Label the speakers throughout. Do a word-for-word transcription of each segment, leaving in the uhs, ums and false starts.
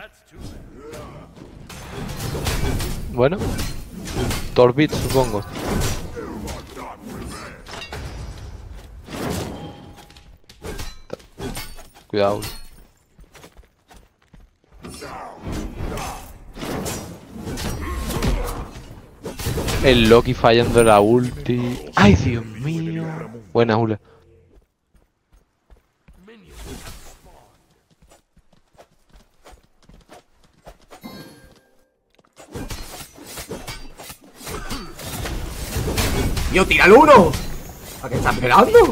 Speaker 1: Bueno. Torbit, supongo. Cuidado. El Loki fallando la ulti. ¡Ay, Dios mío! Buena, Jula.
Speaker 2: ¡Tío, tira el uno! ¿A qué estás pegando?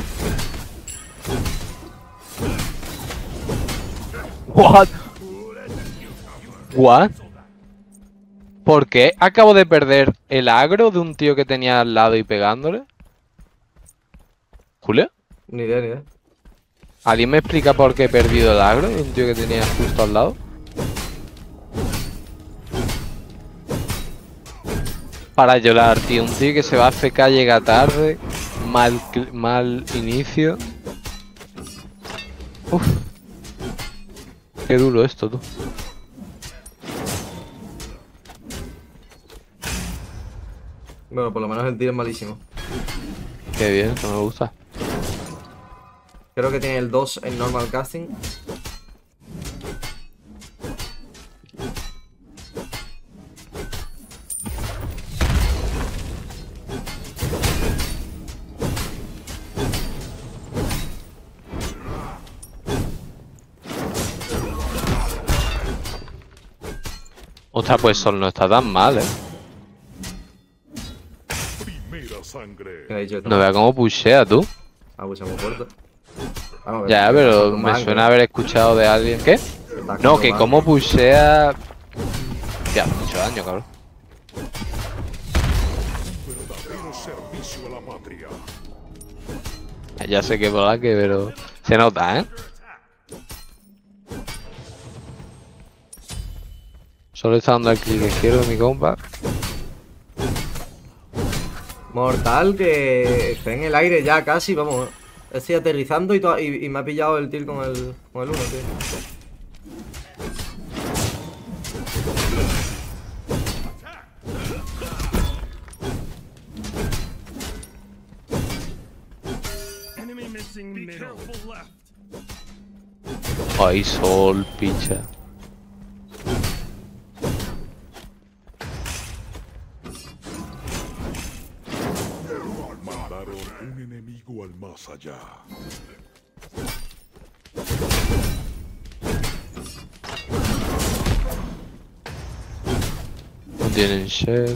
Speaker 1: What? What? ¿Por qué acabo de perder el agro de un tío que tenía al lado y pegándole? ¿Julia?
Speaker 2: Ni idea, ni idea.
Speaker 1: ¿Alguien me explica por qué he perdido el agro de un tío que tenía justo al lado? Para llorar, tío. Un tío que se va a F K, llega tarde. Mal, mal inicio. Uf. Qué duro esto, tú.
Speaker 2: Bueno, por lo menos el tiro es malísimo.
Speaker 1: Qué bien, eso me gusta.
Speaker 2: Creo que tiene el dos en normal casting.
Speaker 1: Ostras, pues Sol no está tan mal, eh.
Speaker 2: ¿Qué ha dicho esto?
Speaker 1: No vea cómo pushea, tú.
Speaker 2: Ah, pues muy fuerte. Vamos,
Speaker 1: Ya,
Speaker 2: que-
Speaker 1: pero
Speaker 2: que
Speaker 1: me
Speaker 2: mal,
Speaker 1: suena
Speaker 2: que-
Speaker 1: haber escuchado de alguien. ¿Qué?
Speaker 2: que está
Speaker 1: No,
Speaker 2: como
Speaker 1: que
Speaker 2: mal.
Speaker 1: como pushea. Ya, hace mucho daño, cabrón. Ya sé que por que, pero se nota, ¿eh? Solo está dando el clic izquierdo mi compa.
Speaker 2: Mortal, que está en el aire ya casi, vamos. Estoy aterrizando y, to- y, y me ha pillado el tilt con el con el uno, tío.
Speaker 1: Ay, Sol, picha.
Speaker 3: Mandaron un enemigo al más allá.
Speaker 1: No tienen shell.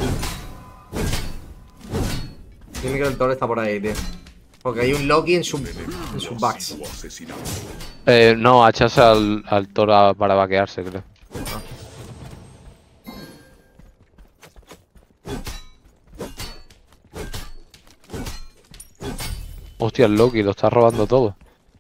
Speaker 2: Dime que el Thor está por ahí, tío. Porque hay un Loki en su, en sus backs.
Speaker 3: Asesinado.
Speaker 1: Eh, no, hachase al, al Thor para vaquearse, creo. Hostia, el Loki lo está robando todo.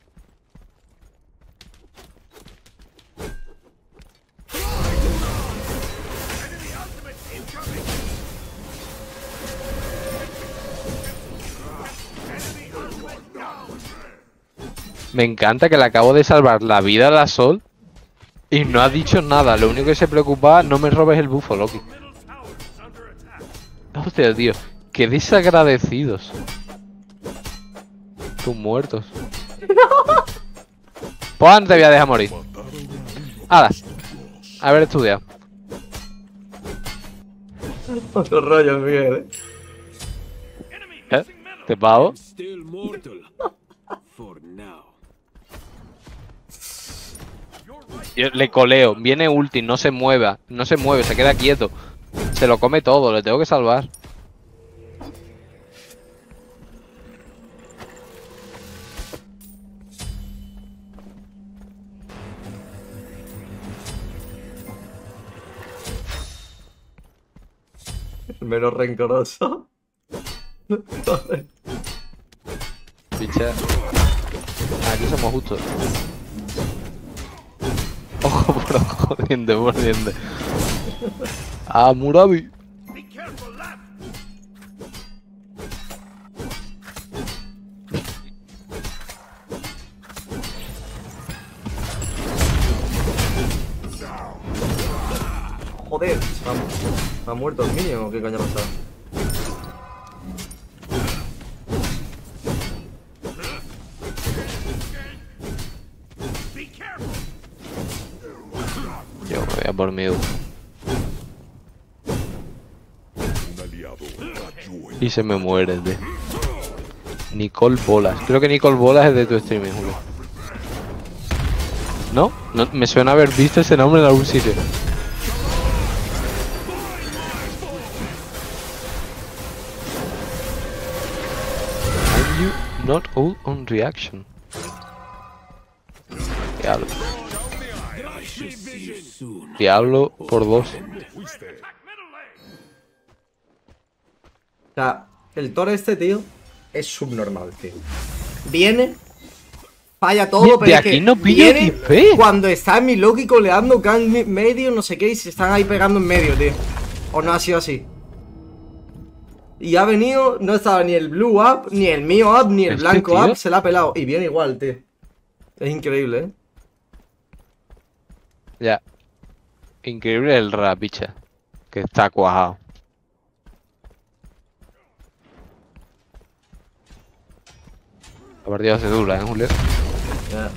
Speaker 1: Me encanta que le acabo de salvar la vida a la Sol y no ha dicho nada. Lo único que se preocupa, no me robes el bufo, Loki. Hostia, tío. Qué desagradecidos. Tus muertos. Pues antes te voy a dejar morir. Hala. Haber estudiado.
Speaker 2: Otro rollo, Miguel, eh.
Speaker 1: ¿Eh? ¿Te pago?
Speaker 4: Still mortal. For now.
Speaker 1: Yo le coleo. Viene ulti, no se mueva. No se mueve, se queda quieto. Se lo come todo, le tengo que salvar.
Speaker 2: Menos rencoroso. Joder.
Speaker 1: Picha. Aquí somos justos. Ojo por ojo, diente por diente. Ah, Murabi.
Speaker 2: Joder, se me ha, me ha muerto el minion o qué coño ha pasado.
Speaker 1: Yo me voy a por miedo.
Speaker 3: Un aliado cayó en
Speaker 1: Y se me muere, tío. Nicole Bolas. Creo que Nicole Bolas es de tu streaming, Julio. ¿No? ¿No? Me suena haber visto ese nombre en algún sitio. Are you not all on reaction? Diablo.
Speaker 4: I shall see you soon.
Speaker 1: Diablo por dos.
Speaker 3: fuiste.
Speaker 2: O sea, el Thor este, tío, es subnormal, tío. Viene, falla todo,
Speaker 1: De
Speaker 2: pero es
Speaker 1: aquí
Speaker 2: que
Speaker 1: no pillo
Speaker 2: viene
Speaker 1: X P.
Speaker 2: cuando está en mi Loki coleando gang me- medio, no sé qué, y se están ahí pegando en medio, tío. O no ha sido así. Y ha venido, no estaba ni el blue up, ni el mío up, ni el
Speaker 1: Este
Speaker 2: blanco
Speaker 1: tío-
Speaker 2: up, se la ha pelado. Y viene igual, tío. Es increíble, ¿eh?
Speaker 1: Ya. Increíble el rapicha. Que está cuajado. La partida se dura, ¿eh, Julio?
Speaker 2: Ya.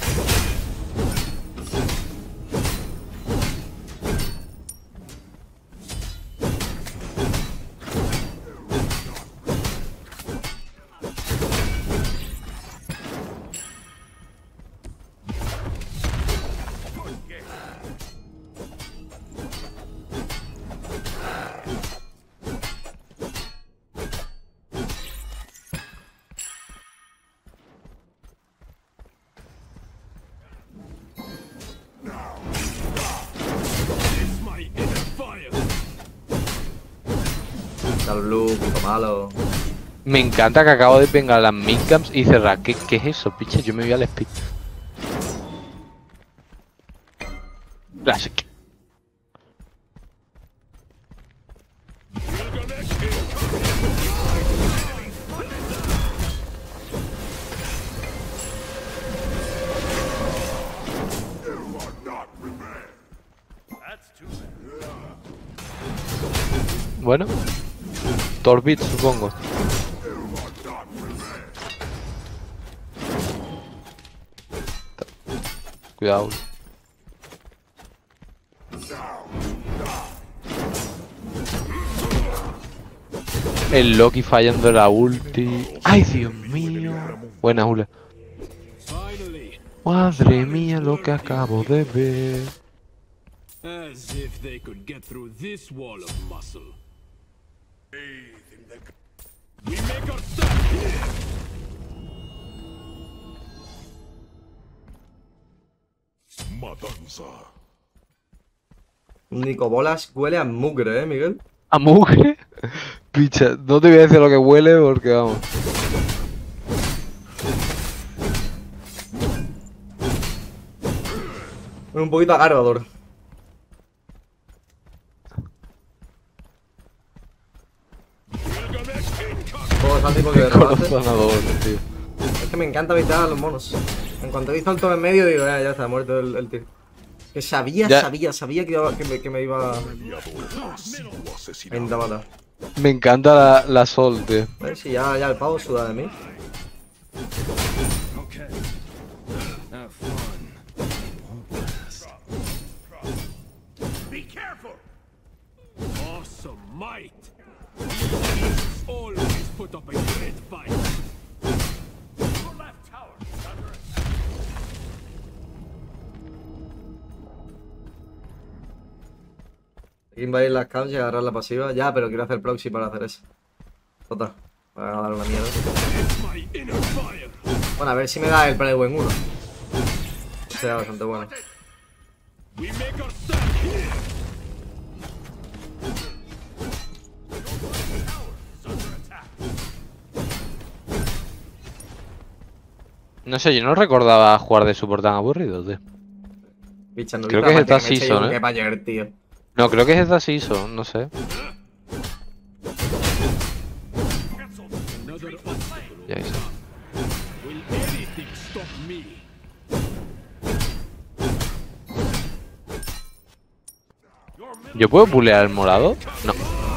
Speaker 4: It's my inner fire.
Speaker 2: Está el blue, puto malo.
Speaker 1: Me encanta que acabo de vengar las midcamps y cerrar. ¿Qué, ¿Qué es eso, piche? Yo me voy al speed. Classic. Bueno, Torbit supongo. Cuidado. El Loki fallando la ulti. Ay, Dios mío. Buena, Jula.
Speaker 4: Finally,
Speaker 1: Madre mía, lo que acabo de ver.
Speaker 4: as if they could get through this wall of muscle. We make our stand here.
Speaker 3: Matanza.
Speaker 2: Nico Bolas huele a mugre, ¿eh, Miguel?
Speaker 1: ¿A mugre? Picha, no te voy a decir lo que huele porque vamos.
Speaker 2: Es un poquito agarrador. Juego bastante tipo que de remate.
Speaker 1: Corazonador, tío.
Speaker 2: Es que me encanta evitar a los monos. En cuanto he visto el todo en medio, digo, ya, ya está, muerto el, el tío. Que sabía,
Speaker 1: Ya.
Speaker 2: sabía, sabía que, iba- que, me, que me iba
Speaker 3: Aliado ha sido
Speaker 2: a
Speaker 3: asesinado.
Speaker 2: intentar matar.
Speaker 1: Me encanta la, la Sol, tío.
Speaker 2: A ver si ya, ya el pavo suda de mí.
Speaker 4: Okay. Have fun. Be careful. Awesome might. He's always put up a great fight. Your left tower is under attack.
Speaker 2: Hay que invadir las camps y agarrar la pasiva. Ya, pero quiero hacer proxy para hacer eso. Total. Para dar una mierda.
Speaker 4: It's my inner fire.
Speaker 2: Bueno, a ver si me da el play en uno. Sea bastante bueno.
Speaker 4: We make our stand here.
Speaker 1: No sé, yo no recordaba jugar de support tan aburrido, tío.
Speaker 2: Picha, no
Speaker 1: Creo
Speaker 2: viste
Speaker 1: que es
Speaker 2: la
Speaker 1: esta
Speaker 2: partida me eché yo
Speaker 1: season,
Speaker 2: un
Speaker 1: ¿eh?
Speaker 2: que pa' ayer, tío.
Speaker 1: No, creo que es esta season, no sé.
Speaker 4: Another obstacle.
Speaker 1: Ya hice.
Speaker 4: Will anything stop me?
Speaker 1: ¿Yo puedo pulear el morado? No.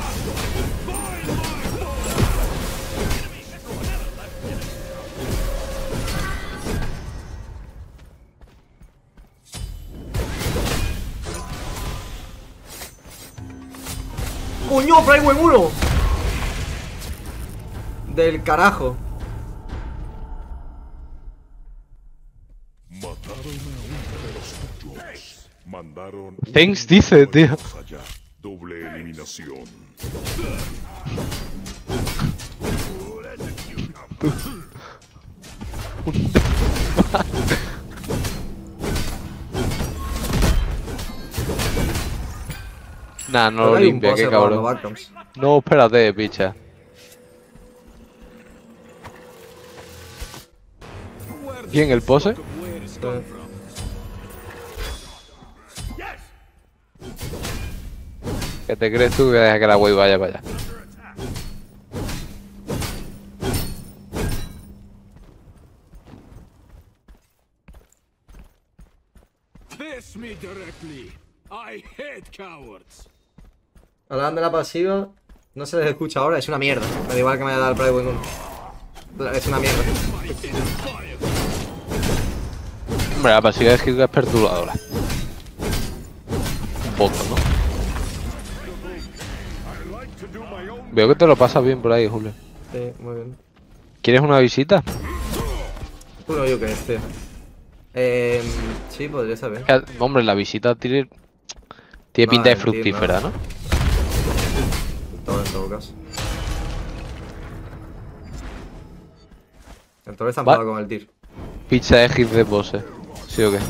Speaker 2: ¡Coño, Brightwing uno! Del carajo.
Speaker 3: Mataron a uno de los tuyos. Mandaron.
Speaker 1: Thanks
Speaker 3: un
Speaker 1: dice, tío.
Speaker 3: más allá. Doble eliminación.
Speaker 1: Nah, no
Speaker 2: Creo
Speaker 1: lo
Speaker 2: que hay un
Speaker 1: limpia,
Speaker 2: pose
Speaker 1: qué
Speaker 2: para los
Speaker 1: cabrón.
Speaker 2: backcoms.
Speaker 1: No, espérate, picha. ¿Quién, el pose? ¿Qué te crees tú que deja que la wave vaya para allá?
Speaker 4: Face me directly. I hate cowards.
Speaker 2: Hablando de la pasiva, no se les escucha ahora, es una mierda. Me da igual que me haya dado el Brightwing uno. Es una mierda.
Speaker 1: Hombre, la pasiva es que es perturbadora. Un poco, ¿no? Veo que te lo pasas bien por ahí, Julio.
Speaker 2: Sí, muy bien.
Speaker 1: ¿Quieres una visita?
Speaker 2: Uno yo que este. Eh, sí, podría saber.
Speaker 1: Que, hombre, la visita tiene, tiene
Speaker 2: No,
Speaker 1: pinta de
Speaker 2: el tío,
Speaker 1: fructífera,
Speaker 2: no.
Speaker 1: ¿no?
Speaker 2: Todo en todo caso. El Toro está
Speaker 1: Va-
Speaker 2: enfadado con el tir.
Speaker 1: Pizza de hit de pose. ¿Sí o qué?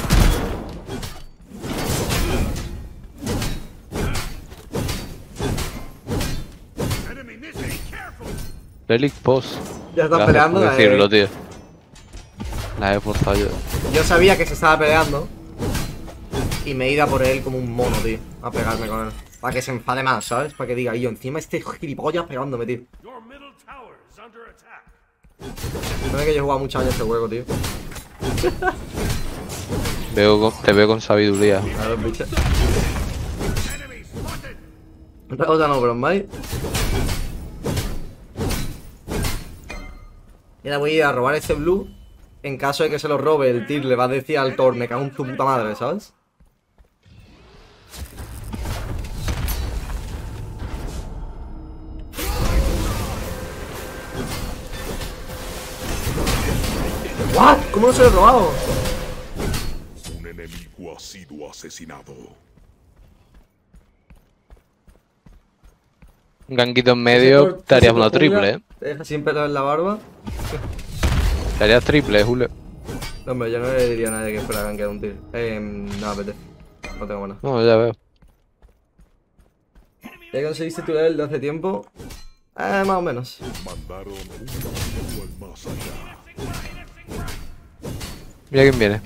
Speaker 1: Relic pose.
Speaker 2: Ya están
Speaker 1: Gracias
Speaker 2: peleando.
Speaker 1: por
Speaker 2: eh.
Speaker 1: decirlo, tío. La he forzado yo.
Speaker 2: Yo sabía que se estaba peleando. Y me he ido a por él como un mono, tío. A pegarme con él. Para que se enfade más, ¿sabes? Para que diga, y yo encima este gilipollas pegándome, tío. No es que yo he jugado muchos años este juego, tío.
Speaker 1: Veo con- te veo con sabiduría.
Speaker 2: A ver, bicho. Otra cosa no, pero Mike. Y ahora voy a ir a robar este blue. En caso de que se lo robe, el Tyr le va a decir al Thor, me cago en tu puta madre, ¿sabes? ¿What? ¿Cómo no se lo he robado?
Speaker 3: Un enemigo ha sido asesinado.
Speaker 1: Un ganquito en
Speaker 2: Ese
Speaker 1: medio,
Speaker 2: Thor-
Speaker 1: te harías
Speaker 2: ese
Speaker 1: una
Speaker 2: Thor
Speaker 1: triple,
Speaker 2: jungla,
Speaker 1: eh.
Speaker 2: Te deja sin pelo en la barba.
Speaker 1: Te harías triple, Julio.
Speaker 2: No, hombre, yo no le diría a nadie que fuera gankear un Tyr. Eh, no, apetece. No tengo ganas.
Speaker 1: No, ya veo.
Speaker 2: ¿Ya conseguiste tu level de hace tiempo? Eh, más o menos.
Speaker 3: Mandaron un enemigo al más allá.
Speaker 1: Mira quién viene.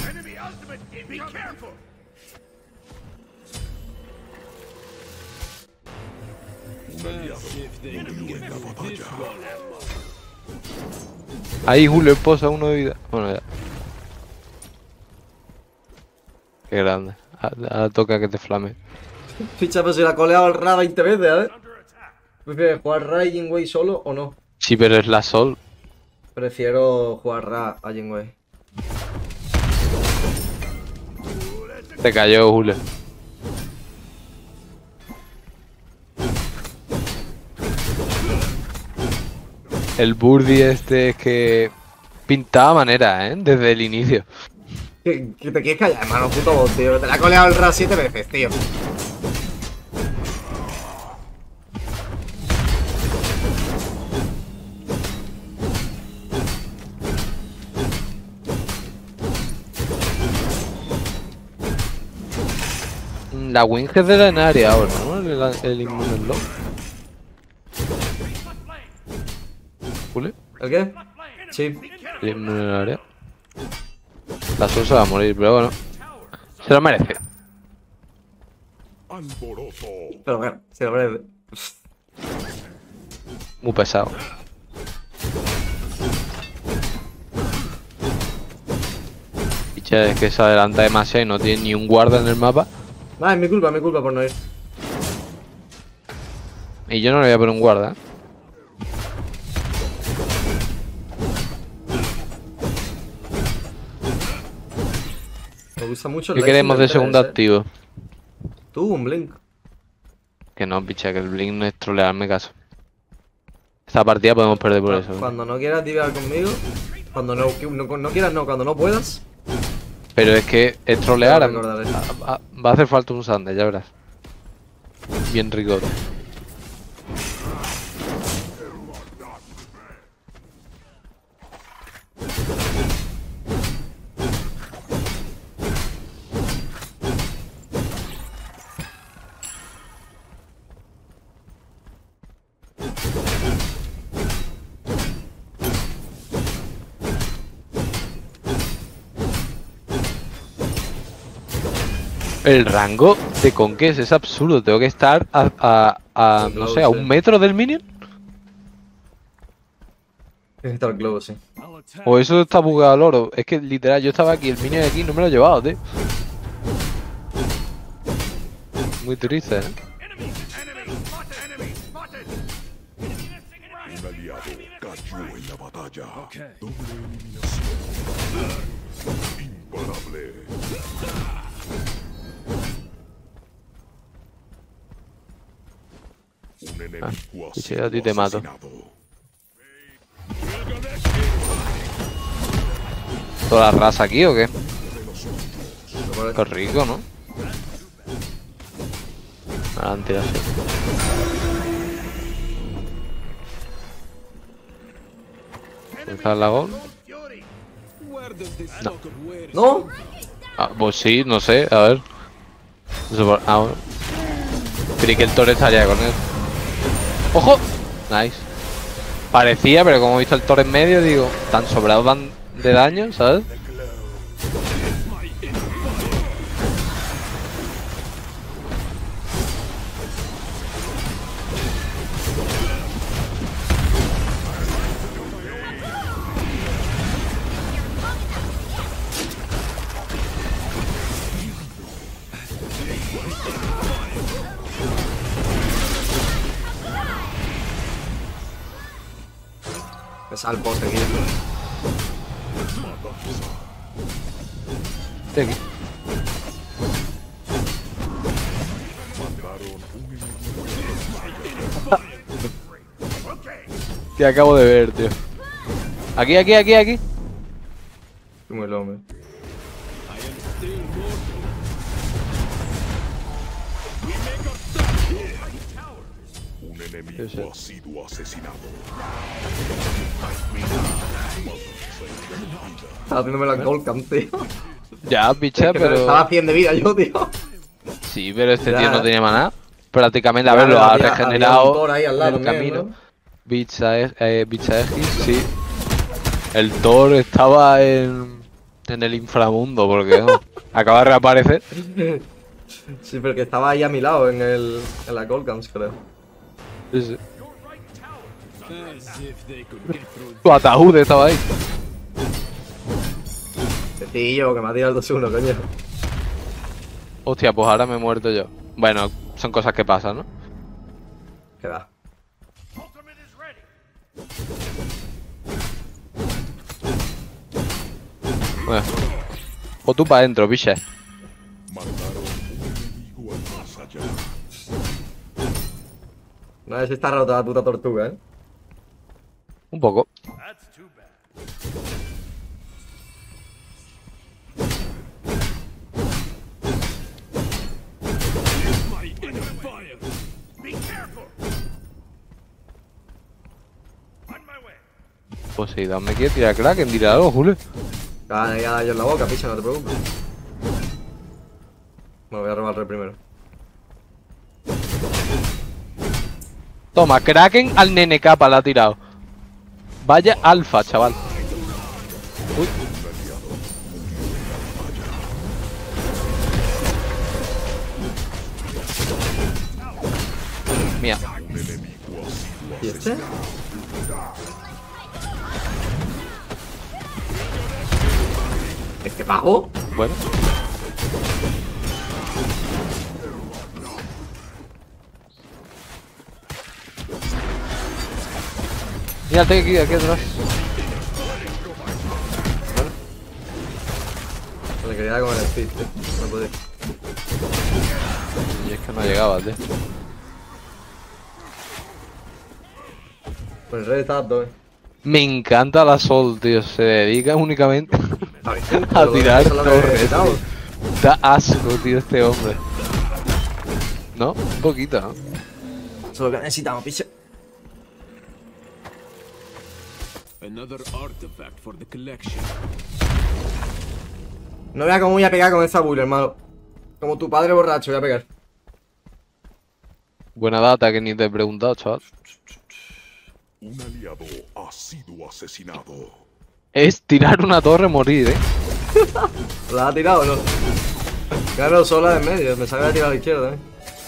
Speaker 3: Un aliado murió en la batalla.
Speaker 1: Ahí, Julio, esposa, uno de vida. Bueno, ya. Qué grande. Ahora toca que te flame.
Speaker 2: Ficha, pero si la ha coleado el Ra veinte veces, a ver. ¿Prefieres jugar Ra y Jinwei solo o no?
Speaker 1: Sí, pero es la Sol.
Speaker 2: Prefiero jugar Ra a Jinwei.
Speaker 1: Te cayó, Julio. El Birdie este es que pintaba manera, ¿eh? Desde el inicio.
Speaker 2: ¿Qué, qué te quieres callar, hermano? Puto bot, tío. Te la ha coleado el Ra siete veces, tío.
Speaker 1: La Wing es de la Enaria ahora, ¿no? El, el Inmune Lock. Julio.
Speaker 2: ¿El qué? Sí.
Speaker 1: El Inmune en el área. La Sol se va a morir, pero bueno. Se lo merece.
Speaker 3: Alboroto.
Speaker 2: Pero bueno, se lo merece.
Speaker 1: Muy pesado. Picha, es que se adelanta demasiado y no tiene ni un guarda en el mapa.
Speaker 2: Ah, es mi culpa, es mi culpa por no ir.
Speaker 1: Y yo no le voy a poner un guarda, ¿eh?
Speaker 2: Me gusta mucho el
Speaker 1: ¿Qué
Speaker 2: Lexi
Speaker 1: queremos
Speaker 2: del
Speaker 1: de segundo
Speaker 2: T S, eh.
Speaker 1: activo?
Speaker 2: Tú, un Blink.
Speaker 1: Que no, picha, que el Blink no es trolearme caso. Esta partida podemos perder por eso. ¿eh?
Speaker 2: Cuando no quieras diviar conmigo, cuando no, no, no quieras, no, cuando no puedas.
Speaker 1: Pero es que es trolear.
Speaker 2: Te
Speaker 1: a-
Speaker 2: lo recordaré.
Speaker 1: a- a- Va a hacer falta un Sunday, ya verás. Bien rico. El rango de Conquest es absurdo. Tengo que estar a, a, a no sé, a un metro del minion.
Speaker 2: Tienes que estar globo, sí.
Speaker 4: I'll attack.
Speaker 1: O eso está bugado al oro. Es que literal, yo estaba aquí, el minion de aquí no me lo he llevado, tío. Muy triste, ¿eh?
Speaker 3: Un aliado cayó en la batalla.
Speaker 4: Okay.
Speaker 3: Doble eliminación. Imparable. Un enemigo ha
Speaker 1: y si
Speaker 3: sido
Speaker 1: a ti te mato.
Speaker 3: asesinado.
Speaker 1: ¿Toda la raza aquí o qué?
Speaker 2: Lo parece.
Speaker 1: Qué rico, ¿no? Ahora han tirado así. ¿Dejar la gol?
Speaker 4: Where does this stock of wares
Speaker 2: ¡No!
Speaker 1: Ah, pues sí, no sé, a ver. No sé por- Ah, bueno. Creí que el Thor estaría con él. ¡Ojo! Nice. Parecía, pero como he visto el Thor en medio, digo, tan sobrados van de daño, ¿sabes?
Speaker 2: Me sale el poste aquí.
Speaker 1: Estoy aquí. Te acabo de ver, tío. Aquí, aquí, aquí, aquí.
Speaker 2: Muy el hombre.
Speaker 3: Un enemigo
Speaker 1: Sí, sí.
Speaker 3: ha sido asesinado.
Speaker 2: Estaba haciéndome la Golcam, tío.
Speaker 1: Ya, picha,
Speaker 2: Que estaba a
Speaker 1: pero.
Speaker 2: cien de vida yo, tío.
Speaker 1: Sí, pero este
Speaker 2: Ya.
Speaker 1: tío no tenía maná. Prácticamente, a
Speaker 2: Ya,
Speaker 1: ver, lo
Speaker 2: pero
Speaker 1: ha
Speaker 2: había-
Speaker 1: regenerado
Speaker 2: había un Thor ahí al lado
Speaker 1: en el
Speaker 2: también,
Speaker 1: camino.
Speaker 2: ¿no?
Speaker 1: Bicha, eh, Bicha Egis, sí. El Thor estaba en, en el inframundo, porque no, acaba de reaparecer.
Speaker 2: Sí, pero que estaba ahí a mi lado en, el, en la Golcams, creo.
Speaker 1: Sí, sí.
Speaker 4: as if they could get through
Speaker 1: Tu ataúd estaba ahí.
Speaker 2: Sencillo, que me ha tirado el dos uno, coño.
Speaker 1: Hostia, pues ahora me he muerto yo. Bueno, son cosas que pasan, ¿no?
Speaker 2: Que va.
Speaker 1: Bueno. O tú para adentro, biche.
Speaker 3: Mandaron un enemigo al más allá.
Speaker 2: No sé si está rota la puta tortuga, eh.
Speaker 1: Un poco.
Speaker 4: my inner fire.
Speaker 1: Poseidón me quiere tirar Kraken, tira algo, Julio.
Speaker 2: Ah, ya yo en la boca, picha, no te preocupes. Me voy a robar el rey primero.
Speaker 1: Toma, Kraken al nene capa la ha tirado. Vaya alfa, chaval. Uy. Mía.
Speaker 2: ¿Y este? ¿Este bajo?
Speaker 1: Bueno. Mira, tengo aquí, aquí atrás.
Speaker 2: Le quería comer el speed, tío. No podía.
Speaker 1: Y es que no llegaba, tío.
Speaker 2: Pues el rey está apto, eh.
Speaker 1: Me encanta la Sol, tío. Se dedica únicamente a
Speaker 2: Pero
Speaker 1: tirar
Speaker 2: eso es lo que
Speaker 1: torres.
Speaker 2: necesitamos.
Speaker 1: tío. Da asco, tío, este hombre. ¿No? Un poquito, ¿no?
Speaker 2: Eso es lo que necesitamos, picha.
Speaker 4: Another artifact for the collection.
Speaker 2: No veas cómo voy a pegar con esta bull, hermano. Como tu padre borracho voy a pegar.
Speaker 1: Buena data que ni te he preguntado, chaval.
Speaker 3: Un aliado ha sido asesinado.
Speaker 1: Es tirar una torre morir, eh.
Speaker 2: ¿La ha tirado o no? Claro, sola de en medio. Me sabe a tirar a la izquierda también.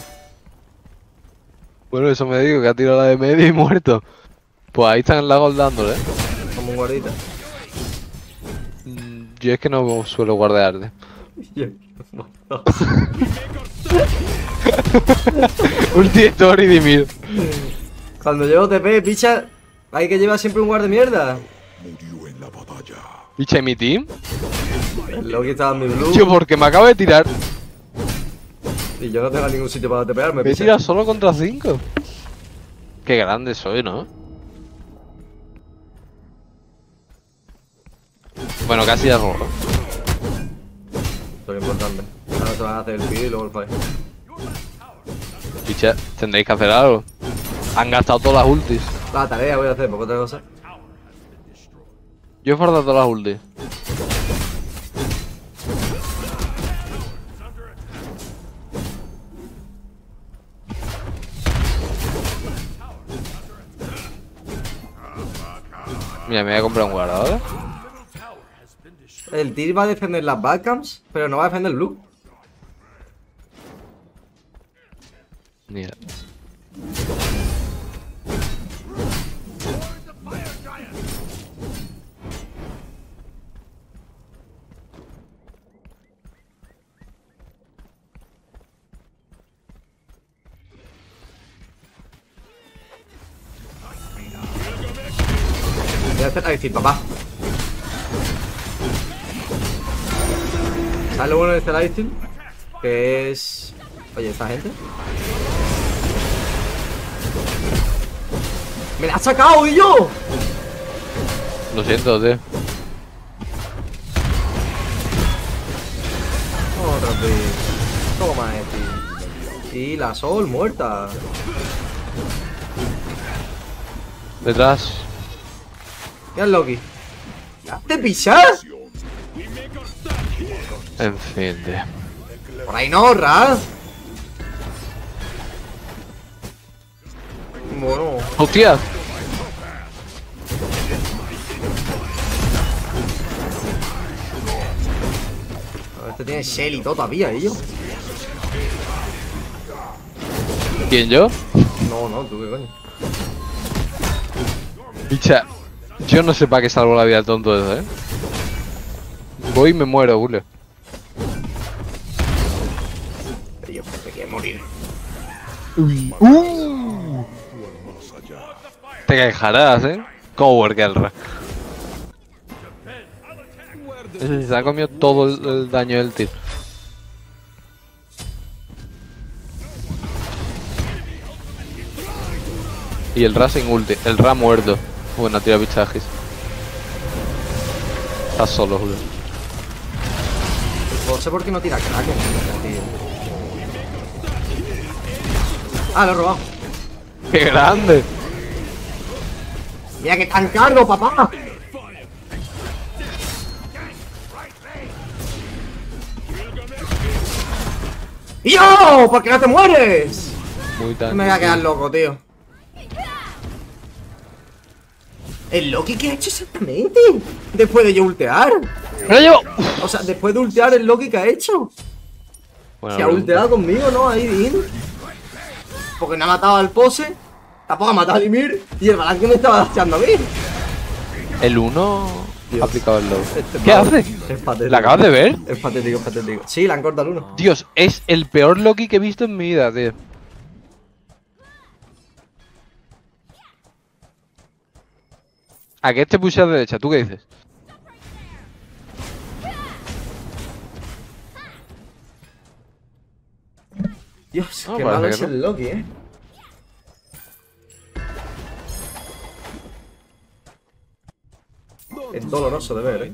Speaker 1: Bueno, eso me digo, que ha tirado la de medio y muerto. Pues ahí están en la gol dándole, eh.
Speaker 2: Como un guardita.
Speaker 1: Mm, Yo es que no suelo guardearte.
Speaker 2: No, no.
Speaker 1: Ulti de Thor y Dimir.
Speaker 2: Cuando llevo T P, picha, hay que llevar siempre un guarda de mierda.
Speaker 3: Murió en la batalla.
Speaker 1: Picha, ¿y mi team?
Speaker 2: El Loki estaba en mi blue.
Speaker 1: Yo, porque me acabo de tirar.
Speaker 2: Y yo no tengo ningún sitio para tepearme,
Speaker 1: Me he
Speaker 2: picha.
Speaker 1: tirado solo contra cinco. Qué grande soy, ¿no? Bueno, casi ya rojo.
Speaker 2: Esto es importante. Ahora se van a hacer el feed y luego el fight.
Speaker 1: Picha, tendréis que hacer algo. Han gastado todas las ultis.
Speaker 2: La tarea voy a hacer, poco otra cosa.
Speaker 1: Yo he guardado todas las ultis. Mira, me voy a comprar un guardador.
Speaker 2: El Tyr va a defender las backcamps, pero no va a defender el blue.
Speaker 1: Mira.
Speaker 2: Voy a hacer a decir, papá. ¿Sabes lo bueno de este livestream? Que es... Oye, ¿esta gente? ¡Me la ha sacado y yo!
Speaker 1: Lo siento, tío.
Speaker 2: Otra vez. Toma, este. Y la Sol muerta.
Speaker 1: Detrás.
Speaker 2: Mira el Loki. ¿Te pisas?
Speaker 1: En fin, tío.
Speaker 2: Por ahí no, Raz. Bueno.
Speaker 1: ¡Hostia!
Speaker 2: Este tiene Shell y todo todavía, ¿y yo?
Speaker 1: ¿Quién, yo?
Speaker 2: No, no, tú qué coño.
Speaker 1: Picha, yo no sé para qué salvo la vida al tonto eso, eh. Voy y me muero, Julio.
Speaker 2: Yo me quiero morir.
Speaker 1: Uh. Te quejarás, eh. Cower Guerra. Ese se ha comido todo el, el daño del tiro. Y el Ra sin ulti, el Ra muerto. Bueno, tira pichajes. Estás solo, Julio.
Speaker 2: No sé por qué no tira Kraken, tío. Ah, lo he robado.
Speaker 1: ¡Qué grande!
Speaker 2: Mira que tan cargo, papá. ¡Yo! ¿Por qué no te mueres?
Speaker 1: Muy tan.
Speaker 2: Me voy a quedar loco, tío. ¿El Loki qué ha hecho exactamente? Después de yo ultear.
Speaker 1: ¡Me lo llevo!
Speaker 2: O sea, después de ultear, el Loki que ha hecho.
Speaker 1: Bueno,
Speaker 2: Se ha ulteado conmigo, ¿no? Ahí, Din. Porque no ha matado al pose. Tampoco ha matado a Limir. Y el balance me estaba echando a mí.
Speaker 1: El uno
Speaker 2: Dios.
Speaker 1: ha aplicado el low.
Speaker 2: Este
Speaker 1: ¿Qué
Speaker 2: pavo
Speaker 1: hace?
Speaker 2: Es patético.
Speaker 1: ¿La acabas de ver?
Speaker 2: Es patético, es patético. Sí, la han cortado el uno.
Speaker 1: Dios, es el peor Loki que he visto en mi vida, tío. ¿A qué te puse a la derecha? ¿Tú qué dices?
Speaker 2: Dios,
Speaker 1: No,
Speaker 2: qué
Speaker 1: parece
Speaker 2: malo
Speaker 1: que
Speaker 2: es
Speaker 1: no.
Speaker 2: el Loki, eh. Es doloroso de ver, eh.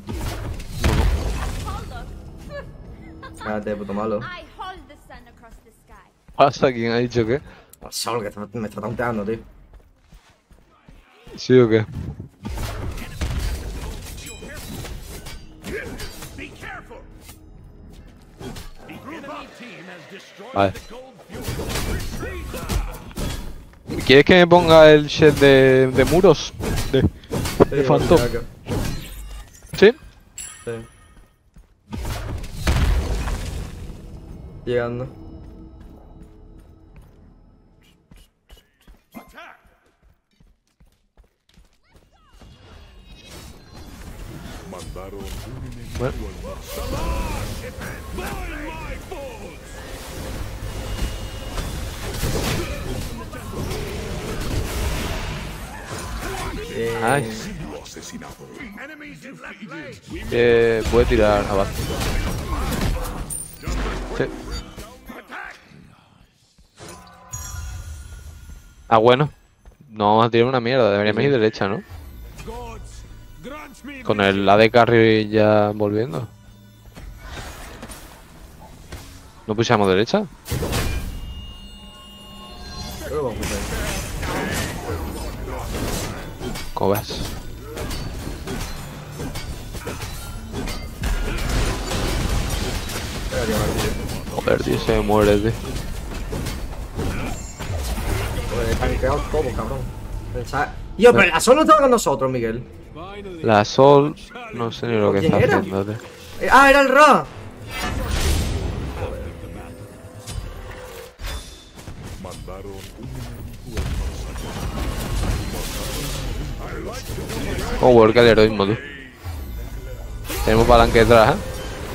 Speaker 2: Cállate, puto malo.
Speaker 5: I hold the sun across the sky.
Speaker 1: ¿Pasa? ¿Quién ha dicho qué?
Speaker 2: El sol que está- me está tanteando, tío.
Speaker 1: ¿Sí o qué? Vale. ¿Quieres que me ponga el shell de, de muros? De, de
Speaker 2: Sí,
Speaker 1: Phantom.
Speaker 2: acá.
Speaker 1: ¿Sí?
Speaker 2: Sí. Llegando.
Speaker 3: Mandaron un enemigo
Speaker 1: Bueno.
Speaker 2: Eh,
Speaker 1: Nice.
Speaker 3: lo asesinado.
Speaker 1: Eh, puede tirar abajo. Sí. Ah, bueno. No vamos a tirar una mierda. Deberíamos ir derecha, ¿no?
Speaker 4: Gods, grant me
Speaker 1: Con el A D Carry ya volviendo. ¿No pusiéramos derecha?
Speaker 2: creo que vamos a hacer.
Speaker 1: ¿Cómo ves?
Speaker 2: Espera, tío, martillo.
Speaker 1: Joder, tío, se me muere, tío.
Speaker 2: Joder, están quedados todos, cabrón. Pensá- Yo, pero la Sol no estaba con nosotros, Miguel.
Speaker 4: finally.
Speaker 1: La Sol... No sé ni lo que
Speaker 2: ¿Quién
Speaker 1: está
Speaker 2: era?
Speaker 1: haciendo, tío.
Speaker 2: Eh, ah, era el Ra.
Speaker 3: Mandaron un enemigo
Speaker 1: ¿Cómo worka el heroísmo, tú? Tenemos palanque detrás, ¿eh?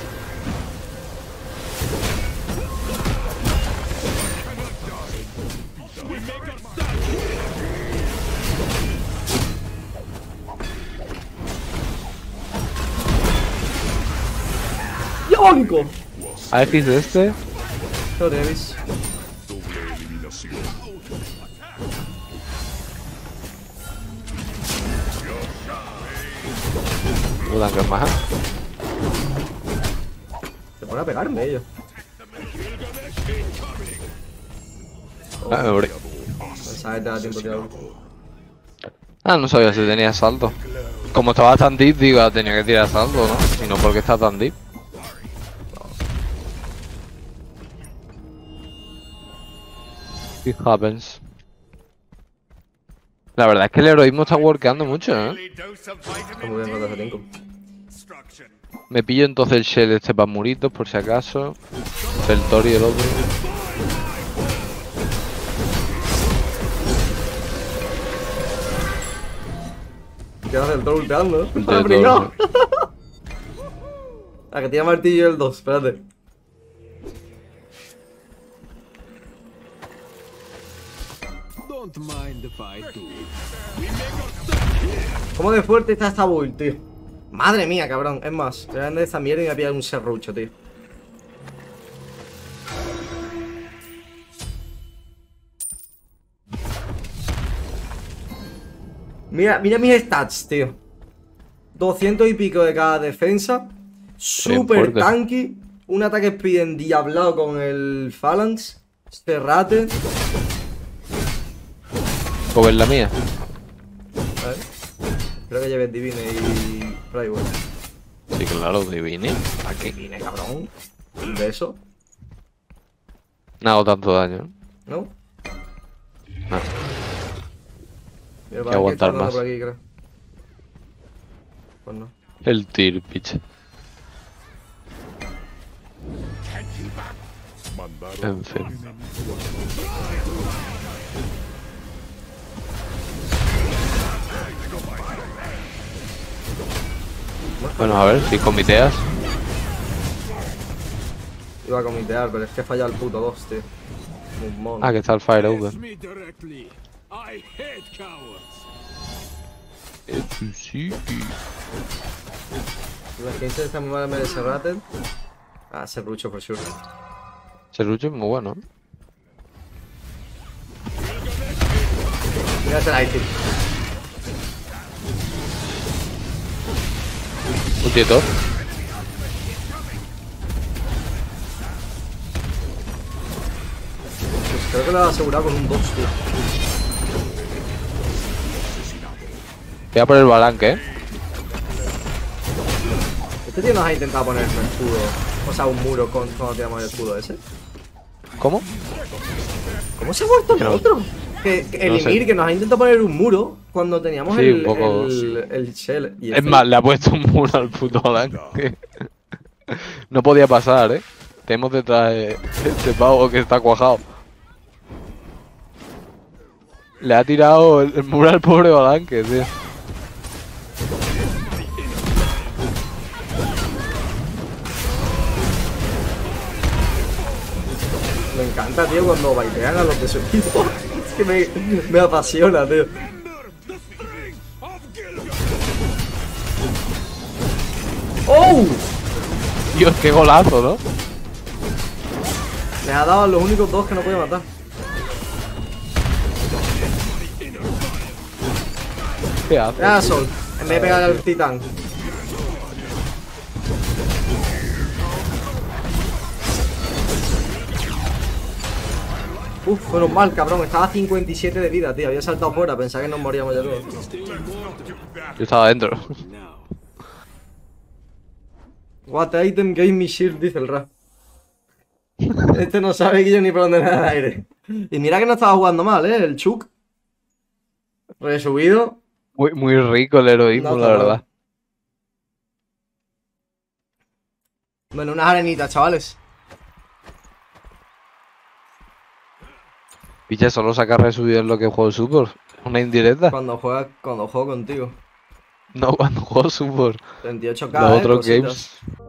Speaker 2: ¡Yonko!
Speaker 1: A ver, ¿qué es este?
Speaker 2: No, Davis.
Speaker 3: doble eliminación.
Speaker 1: Dudan que es más, ¿eh?
Speaker 2: Se pone a pegarme ellos.
Speaker 1: Ah, me morí.
Speaker 2: Pensaba que te da tiempo, tío.
Speaker 1: Ah, no sabía si tenía salto. Como estaba tan deep, digo, tenía que tirar salto, ¿no? Si no, porque está tan deep. It happens. La verdad es que el heroísmo está workeando mucho, ¿eh?
Speaker 2: Está muy bien roto ese cinco.
Speaker 1: Me pillo entonces el shell este para muritos, por si acaso. El Tori y el otro.
Speaker 2: ¿Qué hace el Thor ulteando?
Speaker 1: El
Speaker 2: Está
Speaker 1: Thor,
Speaker 2: brincado. Ah, que tiene martillo el dos, espérate.
Speaker 4: Don't mind if I do.
Speaker 2: ¿Cómo de fuerte está esta build, tío? Madre mía, cabrón. Es más, voy a vender esta mierda y me voy a pillar un serrucho, tío. Mira, mira mis stats, tío. doscientos y pico de cada defensa. Super
Speaker 1: fuerte.
Speaker 2: tanky. Un ataque speed endiablado con el Phalanx. Serrate.
Speaker 1: ¿Cómo es la mía?
Speaker 2: A ver. Creo que lleves Divine y Prywell.
Speaker 1: Sí, claro, Divine.
Speaker 2: Aquí viene, cabrón. De eso,
Speaker 1: No hago tanto daño, ¿no?
Speaker 2: ¿no?
Speaker 1: No.
Speaker 2: Mira,
Speaker 1: que aguantar más.
Speaker 2: Por aquí, creo. Pues no.
Speaker 1: El tir, pitch.
Speaker 3: Mandaron
Speaker 1: En fin.
Speaker 3: un enemigo
Speaker 1: Bueno, a ver, si comiteas.
Speaker 2: Iba a comitear, pero es que he fallado el puto dos, tío. Un mono.
Speaker 1: Ah, que está el Fire
Speaker 4: Ask
Speaker 1: Open.
Speaker 4: me directly. I hate cowards.
Speaker 1: Esto sí.
Speaker 2: Las quince están muy mal en vez de Serrated. Ah, Serrucho por sure.
Speaker 1: Serrucho es muy bueno.
Speaker 2: Mira ese light.
Speaker 1: Un tieto.
Speaker 2: Pues creo que lo ha asegurado con un dos, tío.
Speaker 1: Voy a poner el balanque, eh.
Speaker 2: Este tío nos ha intentado poner un escudo. O sea, un muro con, cuando tiramos el escudo ese.
Speaker 1: ¿Cómo?
Speaker 2: ¿Cómo se ha vuelto el
Speaker 1: Que no-
Speaker 2: otro? Que, que el
Speaker 1: no sé.
Speaker 2: Emir que nos ha intentado poner un muro cuando teníamos
Speaker 1: Sí,
Speaker 2: el,
Speaker 1: un poco,
Speaker 2: el, el shell. Y
Speaker 1: Es
Speaker 2: este-
Speaker 1: más, le ha puesto un muro al puto balanque. No podía pasar, eh. Tenemos detrás de este pavo que está cuajado. Le ha tirado el, el muro al pobre balanque, tío.
Speaker 2: Me encanta, tío, cuando bailean a los de su equipo. Es que me, me apasiona, tío. ¡Oh!
Speaker 1: Dios, qué golazo, ¿no?
Speaker 2: Les ha dado a los únicos dos que no puede matar.
Speaker 1: ¿Qué hace?
Speaker 2: Mira a Sol, en vez de pegar al titán. Uf, menos mal, cabrón. Estaba a cincuenta y siete de vida, tío. Había saltado fuera, pensaba que nos moríamos ya todos.
Speaker 1: Yo estaba dentro.
Speaker 4: Now.
Speaker 2: What item gave me shield, dice el rap. Este no sabe que yo ni por dónde le da el aire. Y mira que no estaba jugando mal, eh, el Chuk. Resubido.
Speaker 1: Muy, muy rico el heroísmo,
Speaker 2: No,
Speaker 1: la
Speaker 2: claro.
Speaker 1: verdad.
Speaker 2: Bueno, unas arenitas, chavales.
Speaker 1: Picha, solo saca resubido en lo que juego Super. Una indirecta.
Speaker 2: Cuando juega, cuando juego contigo.
Speaker 1: No, cuando juego Super.
Speaker 2: veintiocho K,
Speaker 1: Los
Speaker 2: eh,
Speaker 1: otros
Speaker 2: cositas.
Speaker 1: games